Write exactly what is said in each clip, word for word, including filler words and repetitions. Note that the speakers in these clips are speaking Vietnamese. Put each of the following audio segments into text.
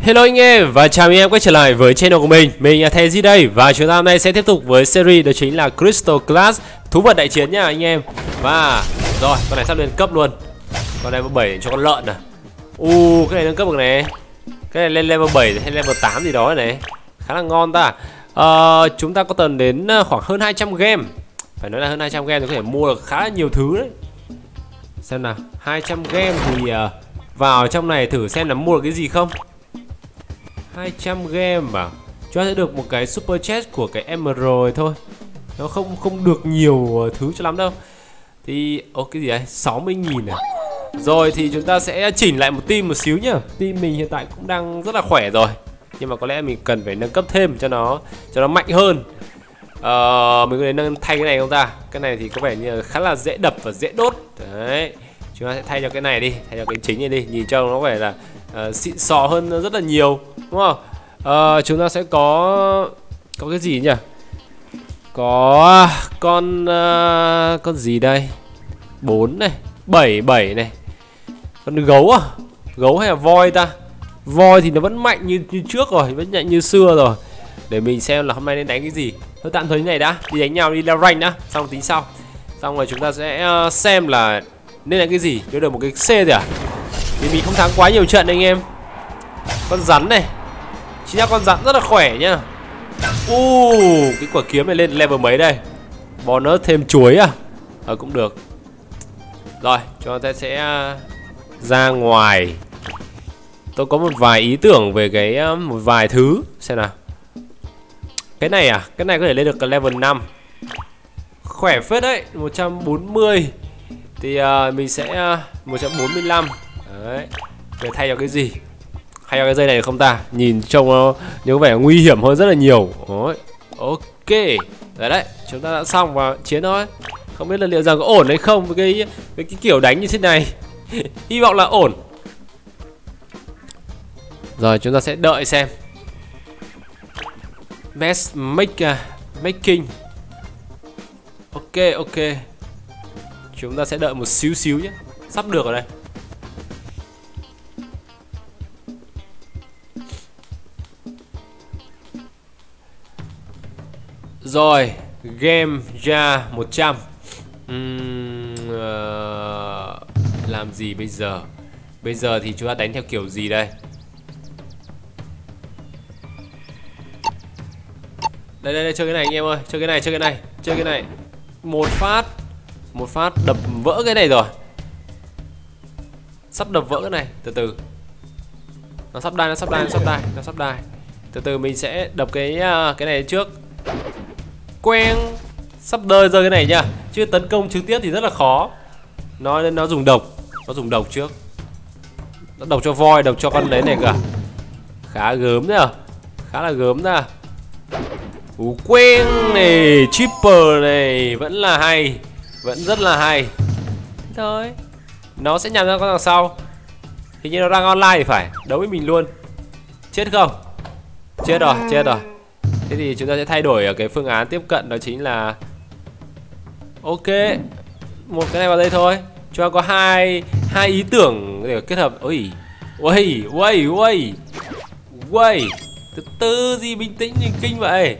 Hello anh em và chào anh em quay trở lại với channel của mình. Mình là Thầy Di đây và chúng ta hôm nay sẽ tiếp tục với series đó chính là Crystal Clash thú vật đại chiến nha anh em. Và rồi con này sắp lên cấp luôn. Con này level bảy cho con lợn à. U cái này nâng cấp được này. Cái này lên level bảy hay level tám gì đó này. Khá là ngon ta. uh, Chúng ta có tầm đến khoảng hơn hai trăm game. Phải nói là hơn hai trăm game thì có thể mua được khá là nhiều thứ đấy. Xem nào, hai trăm game thì uh, vào trong này thử xem là mua được cái gì không. Hai trăm game mà cho sẽ được một cái super chest của cái Emerald thôi. Nó không không được nhiều thứ cho lắm đâu. Thì ô cái gì đấy, sáu mươi nghìn à. Rồi thì chúng ta sẽ chỉnh lại một team một xíu nhá. Team mình hiện tại cũng đang rất là khỏe rồi, nhưng mà có lẽ mình cần phải nâng cấp thêm cho nó cho nó mạnh hơn. Ờ, mình có thể nâng thay cái này không ta? Cái này thì có vẻ như là khá là dễ đập và dễ đốt. Đấy, chúng ta sẽ thay cho cái này đi, thay cho cái chính này đi, nhìn trông nó có vẻ là uh, xịn sò hơn rất là nhiều, đúng không? Uh, chúng ta sẽ có có cái gì nhỉ? Có con uh, con gì đây? Bốn này, bảy bảy này. Con gấu à? Gấu hay là voi ta? Voi thì nó vẫn mạnh như như trước rồi, vẫn mạnh như xưa rồi. Để mình xem là hôm nay nên đánh cái gì. Thôi tạm thời như này đã, đi đánh nhau, đi leo rank đã, xong tính sau. Xong rồi chúng ta sẽ uh, xem là nên đánh cái gì. Nếu được một cái C rồi à? Vì mình không thắng quá nhiều trận anh em. Con rắn này, chính là con rắn rất là khỏe nhá. U uh, cái quả kiếm này lên level mấy đây? Bonus thêm chuối à? Ờ cũng được. Rồi chúng ta sẽ ra ngoài. Tôi có một vài ý tưởng về cái một vài thứ xem nào. Cái này à, cái này có thể lên được cái level năm. Khỏe phết đấy, một trăm bốn mươi. Thì uh, mình sẽ uh, một trăm bốn mươi lăm. Đấy. Để thay vào cái gì? Thay vào cái dây này được không ta? Nhìn trông nó có vẻ nguy hiểm hơn rất là nhiều. Đấy. Ok. Đấy đấy, chúng ta đã xong và chiến thôi. Không biết là liệu rằng có ổn hay không với cái với cái kiểu đánh như thế này. Hy vọng là ổn. Rồi chúng ta sẽ đợi xem. Best make, uh, making. Ok ok. Chúng ta sẽ đợi một xíu xíu nhé. Sắp được rồi đây. Rồi, game ra một trăm. uhm, uh, Làm gì bây giờ? Bây giờ thì chúng ta đánh theo kiểu gì đây? Đây đây đây, chơi cái này anh em ơi. Chơi cái này, chơi cái này, chơi cái này. Một phát. Một phát đập vỡ cái này rồi. Sắp đập vỡ cái này, từ từ. Nó sắp đai, nó sắp đai, nó sắp đai, nó sắp đai. Từ từ mình sẽ đập cái cái này trước. Quen. Sắp đơi rơi cái này nha. Chứ tấn công trực tiếp thì rất là khó. Nó nên nó dùng độc. Nó dùng độc trước. Nó độc cho voi, độc cho con đấy này cả. Khá gớm nhá. Khá là gớm ra. Ú quen này, chipper này vẫn là hay, vẫn rất là hay. Thôi, nó sẽ nhằm ra con đằng sau. Hình như nó đang online thì phải, đấu với mình luôn. Chết không? Chết rồi, chết rồi. Thế thì chúng ta sẽ thay đổi ở cái phương án tiếp cận, đó chính là ok, một cái này vào đây thôi. Chúng ta có hai hai ý tưởng để kết hợp. Ôi, ôi, ôi, ôi, ôi. Từ từ gì, bình tĩnh gì kinh vậy.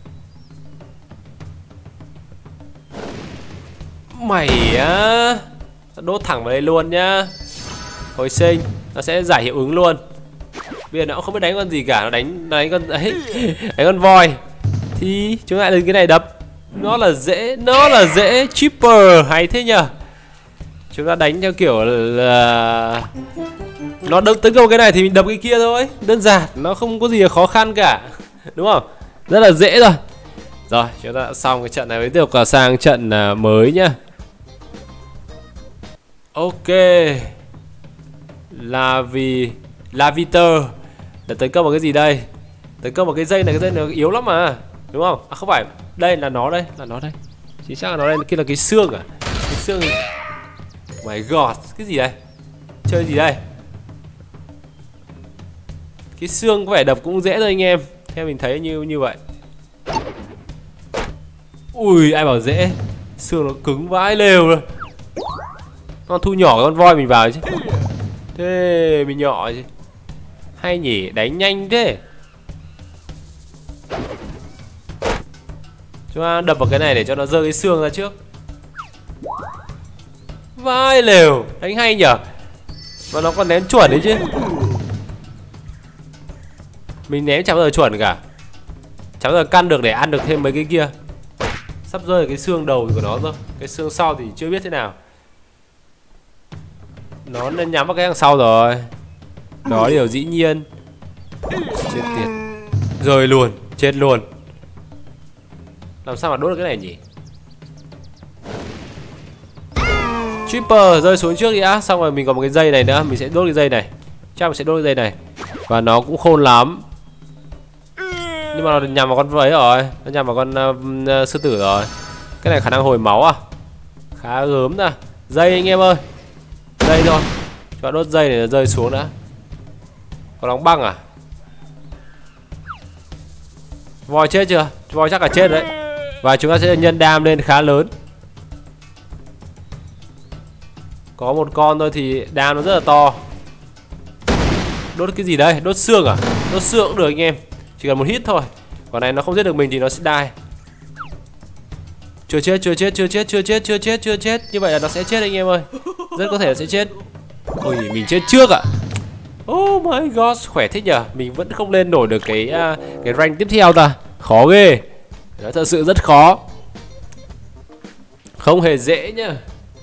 Mày á, đốt thẳng vào đây luôn nhá. Hồi sinh, nó sẽ giải hiệu ứng luôn. Bây giờ nó cũng không biết đánh con gì cả, nó đánh nó đánh con ấy, đánh con voi. Thì chúng ta lên cái này đập. Nó là dễ, nó là dễ, chipper hay thế nhờ. Chúng ta đánh theo kiểu là nó đập tấn công cái này thì mình đập cái kia thôi, đơn giản, nó không có gì là khó khăn cả, đúng không? Rất là dễ rồi. Rồi, chúng ta đã xong cái trận này, mới tiếp tục sang trận mới nhá. Ok. Là vì Laviter đã tấn công vào cái gì đây? Tấn công vào cái dây này, cái dây này nó yếu lắm mà, đúng không? À không phải, đây là nó đây, là nó đây. Chính xác là nó đây, kia là cái xương à? Cái xương. Oh my god, cái gì đây? Chơi gì đây? Cái xương có vẻ đập cũng dễ thôi anh em. Theo mình thấy như như vậy. Ui, ai bảo dễ. Xương nó cứng vãi lều rồi. Con thu nhỏ con voi mình vào chứ. Thế mình nhỏ chứ. Hay nhỉ, đánh nhanh thế. Chúng ta đập vào cái này để cho nó rơi cái xương ra trước. Vai lều, đánh hay nhở. Mà nó còn ném chuẩn đấy chứ. Mình ném chẳng bao giờ chuẩn cả. Chẳng bao giờ căn được để ăn được thêm mấy cái kia. Sắp rơi cái xương đầu của nó rồi. Cái xương sau thì chưa biết thế nào. Nó nên nhắm vào cái đằng sau rồi. Đó điều dĩ nhiên. Chết tiệt. Rơi luôn, chết luôn. Làm sao mà đốt được cái này nhỉ? Tripper rơi xuống trước đi á. Xong rồi mình còn một cái dây này nữa. Mình sẽ đốt cái dây này. Chắc mình sẽ đốt cái dây này. Và nó cũng khôn lắm. Nhưng mà nó nhằm vào con vấy rồi. Nó nhằm vào con uh, uh, sư tử rồi. Cái này khả năng hồi máu à? Khá gớm ra. Dây anh em ơi. Dây thôi. Cho đốt dây để nó rơi xuống đã. Có đóng băng à? Voi chết chưa? Voi chắc là chết đấy. Và chúng ta sẽ nhân đam lên khá lớn. Có một con thôi thì đam nó rất là to. Đốt cái gì đây? Đốt xương à? Đốt xương cũng được anh em. Chỉ cần một hit thôi. Còn này nó không giết được mình thì nó sẽ die. Chưa chết, chưa chết, chưa chết, chưa chết, chưa chết, chưa chết. Như vậy là nó sẽ chết anh em ơi. Rất có thể là sẽ chết. Ôi mình chết trước ạ. Oh my god, khỏe thế nhở. Mình vẫn không lên nổi được cái uh, cái rank tiếp theo ta. Khó ghê. Nó thật sự rất khó. Không hề dễ nhá.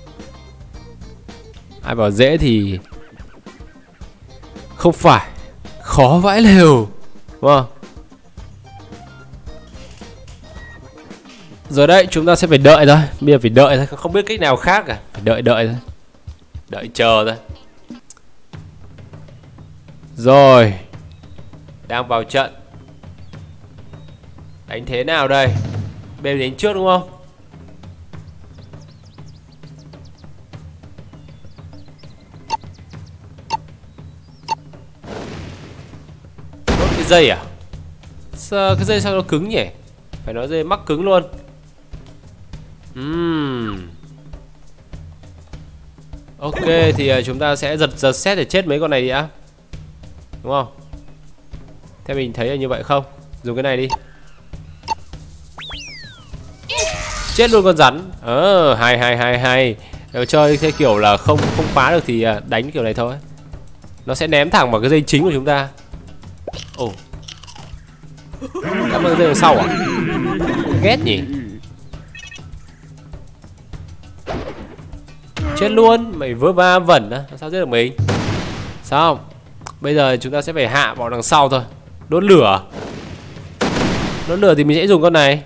Ai bảo dễ thì không phải. Khó vãi lều. Đúng không? Rồi đấy, chúng ta sẽ phải đợi thôi. Bây giờ phải đợi thôi, không biết cách nào khác cả. Phải đợi đợi thôi. Đợi chờ thôi. Rồi. Đang vào trận. Đánh thế nào đây? Bên đánh trước đúng không? Đốt cái dây à? Sao cái dây sao nó cứng nhỉ? Phải nói dây mắc cứng luôn. uhm. Ok thì uh, chúng ta sẽ giật giật xét để chết mấy con này đi á. Đúng không? Theo mình thấy là như vậy không? Dùng cái này đi. Chết luôn con rắn. Ờ, hay hay hay hay. Nếu chơi theo kiểu là không không phá được thì đánh kiểu này thôi. Nó sẽ ném thẳng vào cái dây chính của chúng ta. Ồ. Oh. Cảm ơn dây đằng sau à? Ghét nhỉ. Chết luôn. Mày vớ va vẩn á. Sao giết được mình? Sao? Bây giờ chúng ta sẽ phải hạ vào đằng sau thôi. Đốt lửa. Đốt lửa thì mình sẽ dùng con này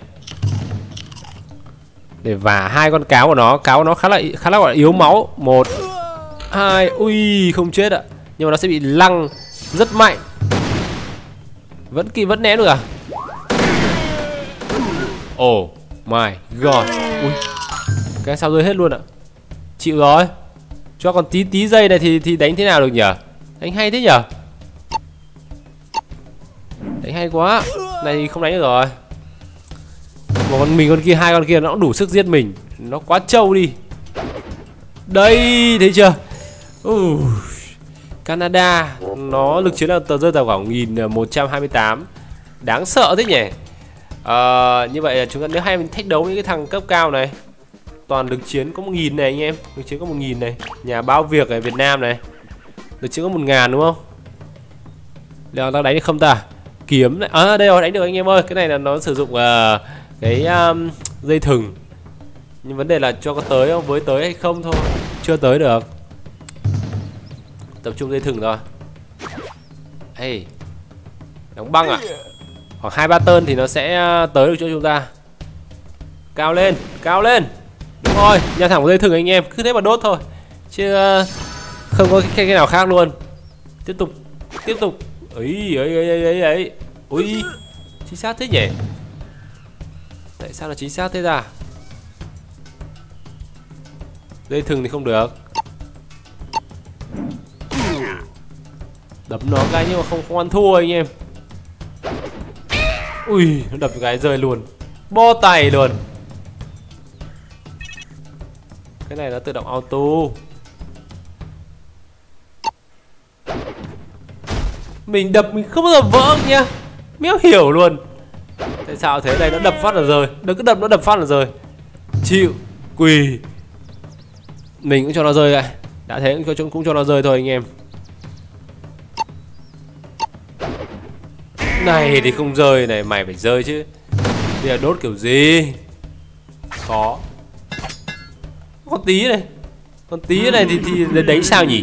để vả hai con cáo của nó. Cáo của nó khá là khá là gọi là yếu máu. Một, hai, ui không chết ạ. Nhưng mà nó sẽ bị lăng rất mạnh. Vẫn kỳ vẫn ném được à? Oh my god. Ui. Cái sao rơi hết luôn ạ. Chịu rồi. Cho còn tí tí giây này thì thì đánh thế nào được nhỉ? Đánh hay thế nhỉ? Đánh hay quá. Này thì không đánh được rồi. Một con mình con kia, hai con kia nó cũng đủ sức giết mình. Nó quá trâu đi. Đây, thấy chưa? uh, Canada. Nó lực chiến là tờ rơi tầm khoảng một nghìn một trăm hai mươi tám. Đáng sợ thế nhỉ. à, Như vậy là chúng ta nếu hay mình thách đấu với cái thằng cấp cao này. Toàn lực chiến có một nghìn này anh em. Lực chiến có một nghìn này. Nhà báo việc ở Việt Nam này. Lực chiến có một ngàn đúng không? Liệu tao đánh được không ta? Kiếm này. À đây rồi, đánh được anh em ơi. Cái này là nó sử dụng uh, cái um, dây thừng. Nhưng vấn đề là cho có tới không? Với tới hay không thôi. Chưa tới được. Tập trung dây thừng thôi. Hey. Đóng băng à? Khoảng hai ba tơn thì nó sẽ tới được cho chúng ta. Cao lên, cao lên. Đúng rồi, nhà thẳng vào dây thừng anh em. Cứ thế mà đốt thôi. Chứ uh, không có cái, cái nào khác luôn. Tiếp tục, tiếp tục. Ấy, ấy, ấy, ấy, ấy. Ui, chính xác thế nhỉ? Tại sao là chính xác thế ra? Dây thừng thì không được. Đấm nó cái nhưng mà không, không ăn thua anh em. Ui, nó đập cái rơi luôn. Bo tay luôn. Cái này nó tự động auto. Mình đập mình không bao giờ vỡ nhá. Méo hiểu luôn. Tại sao thế này, nó đập phát là rơi. Đừng cứ đập nó đập phát là rơi. Chịu. Quỳ. Mình cũng cho nó rơi vậy. Đã thế cũng cho, cũng cho nó rơi thôi anh em. Này thì không rơi này, mày phải rơi chứ. Bây giờ đốt kiểu gì? Khó. Con tí này. Con tí này thì, thì đánh sao nhỉ?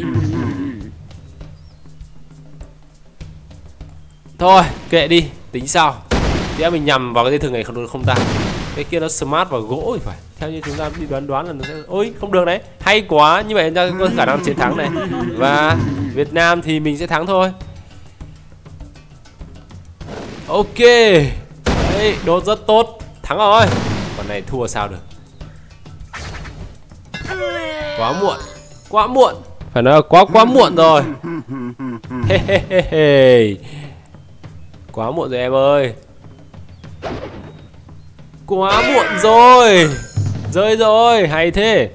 Thôi kệ đi, tính sao. Thì mình nhầm vào cái dây thừng này không được không ta? Cái kia nó smart vào gỗ thì phải. Theo như chúng ta đi đoán đoán là nó sẽ... Ôi không được đấy. Hay quá, như vậy chúng ta có khả năng chiến thắng này. Và Việt Nam thì mình sẽ thắng thôi. Ok. Đấy, đốt rất tốt. Thắng rồi. Còn này thua sao được. Quá muộn. Quá muộn. Phải nói là quá quá muộn rồi. He he he he. Quá muộn rồi em ơi. Quá muộn rồi. Rơi rồi, hay thế.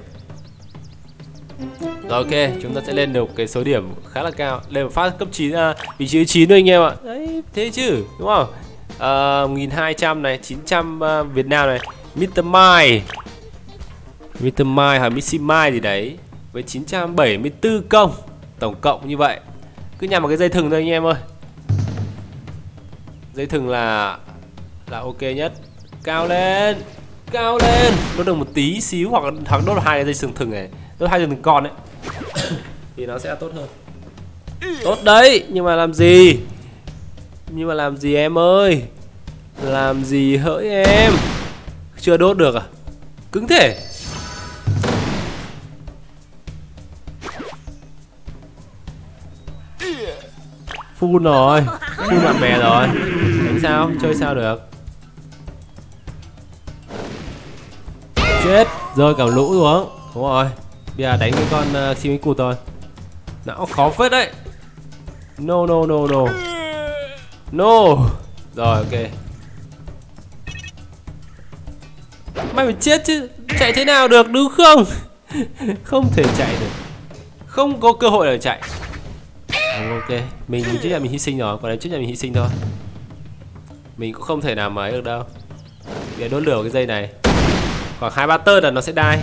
Rồi ok, chúng ta sẽ lên được cái số điểm khá là cao. Lên một phát cấp chín, à, vị trí chín thôi anh em ạ. Đấy, thế chứ, đúng không? À, một nghìn hai trăm này, chín trăm uh, Việt Nam này. mít tơ Mai mít tơ Mai hay Missy Mai gì đấy. Với chín trăm bảy mươi tư công. Tổng cộng như vậy. Cứ nhằm vào cái dây thừng thôi anh em ơi. Dây thừng là là ok nhất. Cao lên. Cao lên. Đốt được một tí xíu. Hoặc thắng đốt hai cái dây sừng thừng này. Đốt hai dây thừng con ấy. Thì nó sẽ tốt hơn. Tốt đấy. Nhưng mà làm gì? Nhưng mà làm gì em ơi? Làm gì hỡi em? Chưa đốt được à? Cứng thế. Full rồi. Full bạn bè rồi. Đánh sao? Chơi sao được? Chết. Rơi cả lũ xuống. Đúng rồi. Bây giờ đánh cái con uh, chim cụt thôi. Nó khó phết đấy. No no no no. No. Rồi ok. Mày phải chết chứ. Chạy thế nào được đúng không? Không thể chạy được. Không có cơ hội để chạy. Ok, mình chấp nhận mình hy sinh rồi, còn em chấp nhận mình hy sinh thôi. Mình cũng không thể nào mà ấy được đâu. Để đốt lửa cái dây này. Khoảng hai ba tơn là nó sẽ die.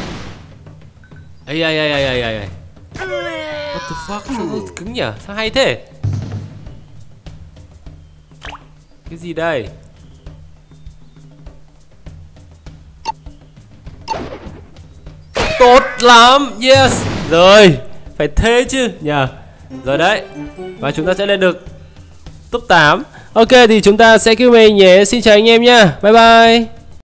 Ây ây ây ây ây ây. What the fuck, sao nó cứng nhỉ? Sao hay thế? Cái gì đây? Tốt lắm, yes. Rồi, phải thế chứ nhờ. Rồi đấy. Và chúng ta sẽ lên được top tám. Ok thì chúng ta sẽ cứu mình nhé. Xin chào anh em nha. Bye bye.